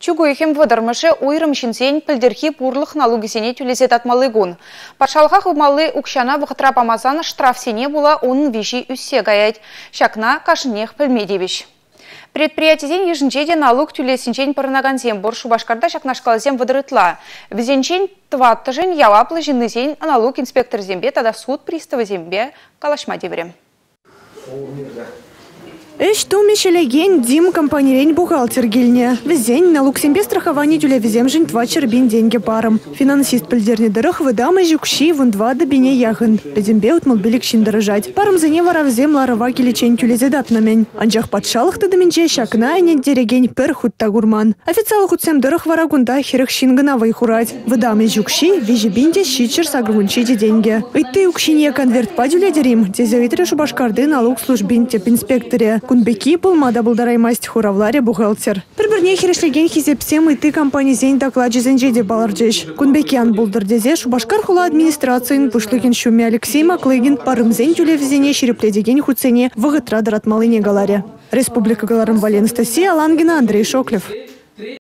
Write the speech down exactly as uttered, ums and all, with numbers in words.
Чугуйхем выдырмышы уйрым шинсен пілдерхи пурлық налугисене түлесе татмалы гун. Патшалға хымалы укшана бұқытра памазан штрафсене була оның виши үссе гаять. Шакна кашынех пілмедевиш. Предприятиеден ежінчеде налуг түлесінчен пырынаган зембор Шубашкарда шакнашкалазем выдырытла. Візенчен тваттыжын ялаплы жиннызен налуг инспектор зембе, тада суд приставы зембе калашма деверем. Эш тумешелеген Дим компанирень бухгалтер гильне. Везень налог сембе страхование тюля везем жень два чербин деньги паром. Финансист пельдерни дырых выдам жукши вон два добине яхын. Ледембе утмалбелик щин дорожать. Паром за не воровзем ларова киличень тюля зедат намень. Анжах подшалых ты доменче шакна и нет дерегень пер хутта гурман. Официал хутсем дырых варагунда херых шинганавай хурать. Выдам жукши вижи бинде щичер сагрунчите деньги. И ты укшине конверт падюля дерим. Тезавитре Шубашкарды налог службин теп инспекторе. Кунбеки пулмада булдарай масть хуравларе бухгалтер. Приберне херешлеген хизепсем и ты компания зень докладжи зенжеде баларджеш. Кунбекиан булдар дезе Шубашкар хула администрациян пушлыген шуме Алексей Маклыгин парым зень тюле везене шерепледеген хуцене вагытра дратмалыне галаре. Республика Галарым Валенстасия Алангина Андрей Шоклев.